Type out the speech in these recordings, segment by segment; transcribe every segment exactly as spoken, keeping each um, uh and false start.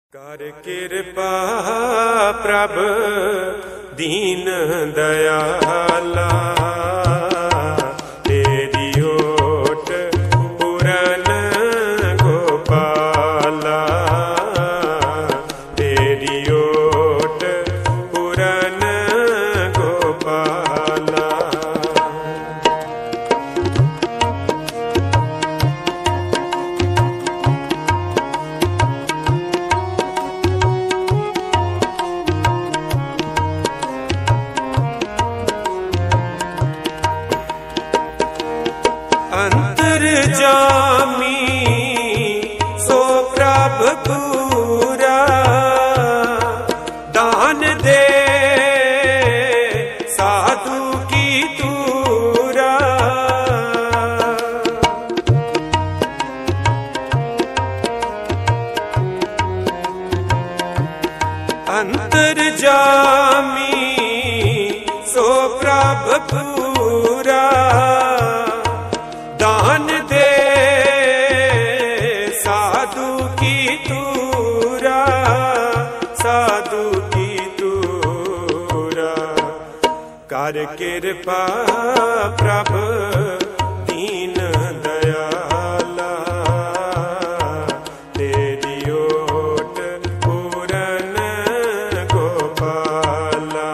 कर कृपा प्रभु दीन दयाला, तेरी ओट पूरन गोपाला, तेरी ओट पूरन गोपाला। अंतर्जामी सो प्रभु पूरा, दान दे साधु की तूरा। अंतर्जामी सो प्रभु पूरा, दान दे साधु की तूरा, साधु की तूरा। कर कृपा प्रभु दीन दयाला, तेरी ओट पूरन गोपाला,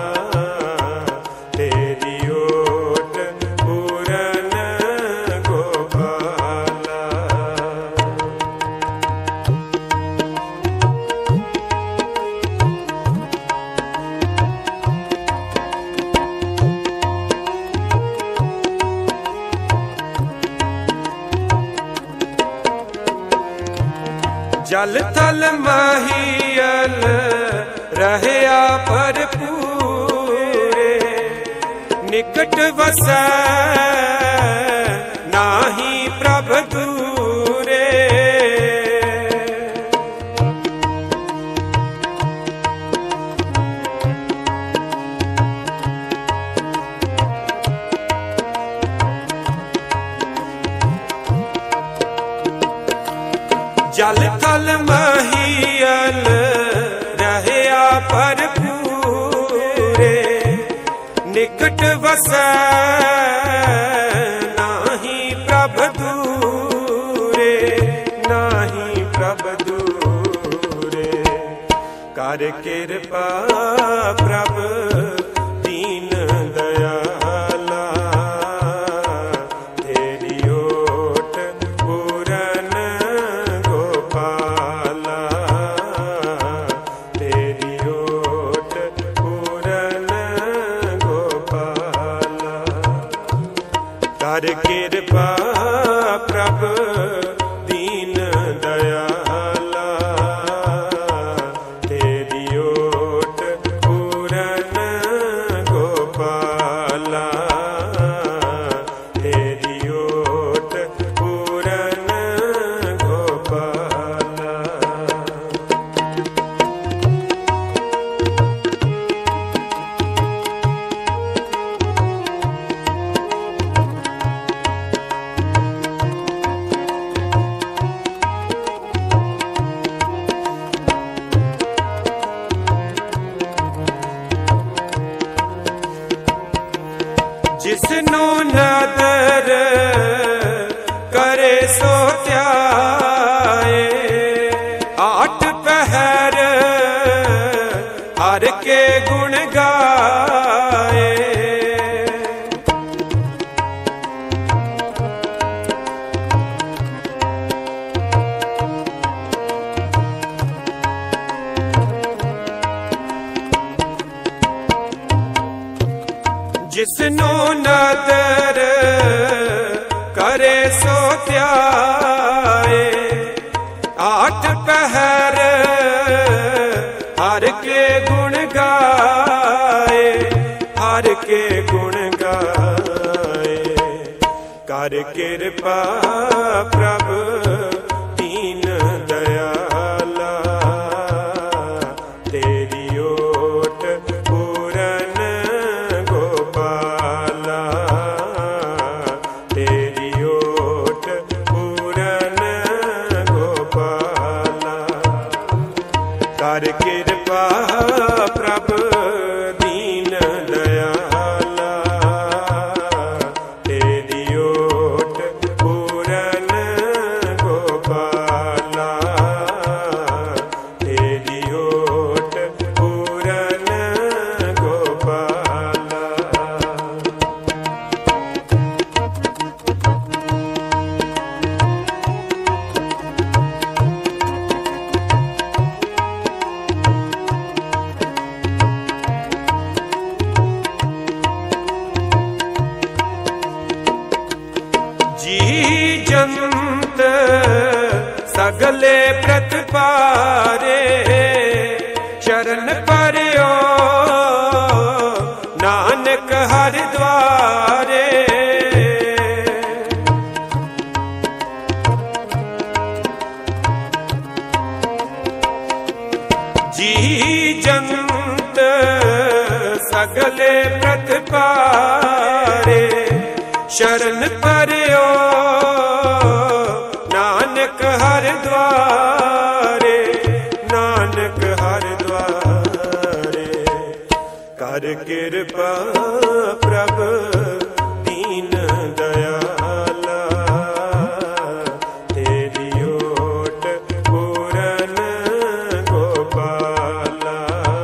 तेरी ओट पूरन गोपाला। जल थल महियल रहया भरपूरे, निकट वसै नाही प्रभ दूरे। जल थल महियल रहया भरपूरे, निकट वसै नाही प्रभ दूरे, नाही प्रभ दूरे। कर कृपा प्रभु दीन दयाला, तेरी ओट पूरन गोपाला, तेरी ओट पूरन गोपाला। कर कृपा प्रभु दीन दयाला, तेरी ओट पूरन गोपाला, तेरी ओट पूरन गोपाला। जिसनो नदर करे सो त्याए, आठ पहर हर के गुण गाए। जिसनो नदर करे सो त्याए, आठ पहर हर के गुण गाए, हर के गुण गाए। कर कृपा प्रभु दीन दयाला, तेरी ओट पूरन गोपाला, तेरी ओट पूरन गोपाला। कर कृपा प्रभ दीन दयाला, तेरी ओट पूरन गोपाला, तेरी ओट पूरन गोपाला। जी जंत सगले प्रतिपारे, शरण पर्यो नानक हर द्वारे। जी जंत सगले प्रतिपारे, शरण पर्यो नानक हर द्वारे, नानक हर द्वारे। कर कृपा प्रभ दीन दयाला, तेरी ओट पूरन गोपाला,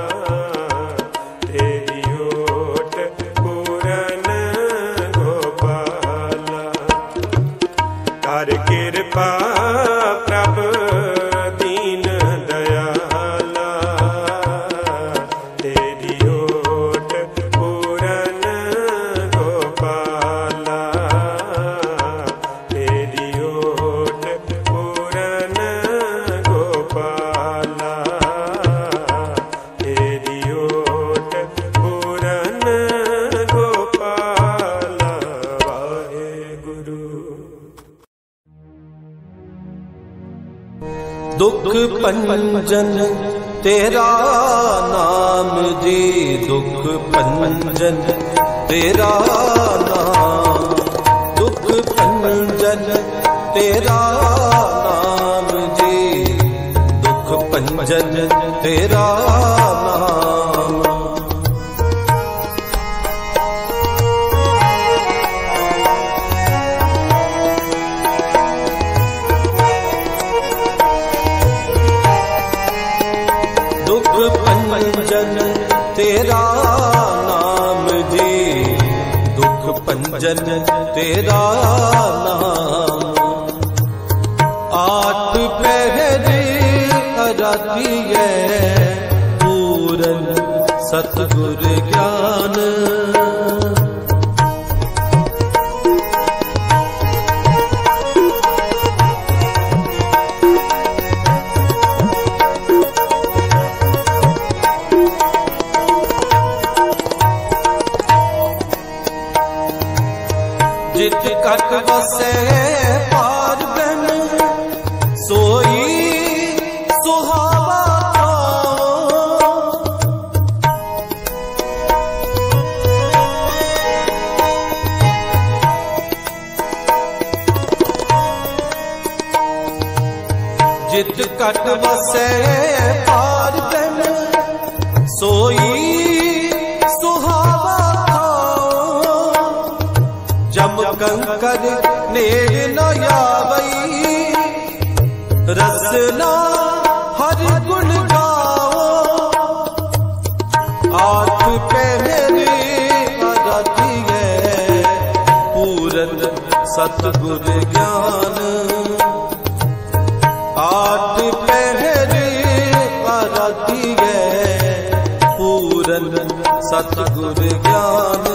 तेरी ओट पूरन गोपाला। कर कृपा प्रभ दीन दयाला, तेरी ओट पूरन गोपाला, तेरी ओट पूरन गोपाला, तेरी ओट पूरन गोपाला। वाहेगुरु। दुख भंजन तेरा नाम जी, दुख भंजन तेरा नाम, दुख भंजन तेरा नाम जी, दुख भंजन तेरा नाम। भंजन तेरा नाम जी, दुख भंजन तेरा नाम। आठ पहरे अराती है पूरन सतगुर ज्ञान, जित कट बसे पार बन सोई सुहावा पाओ। जित कट बसे पार बन सोई सुहावा पाओ। जम कंकर नेड़ न आवई, रसना हरि गुण गाओ। आठ पहरे अराती है पूरन सतगुर ज्ञान, आठ पहरे अराती है पूरन सतगुर ज्ञान।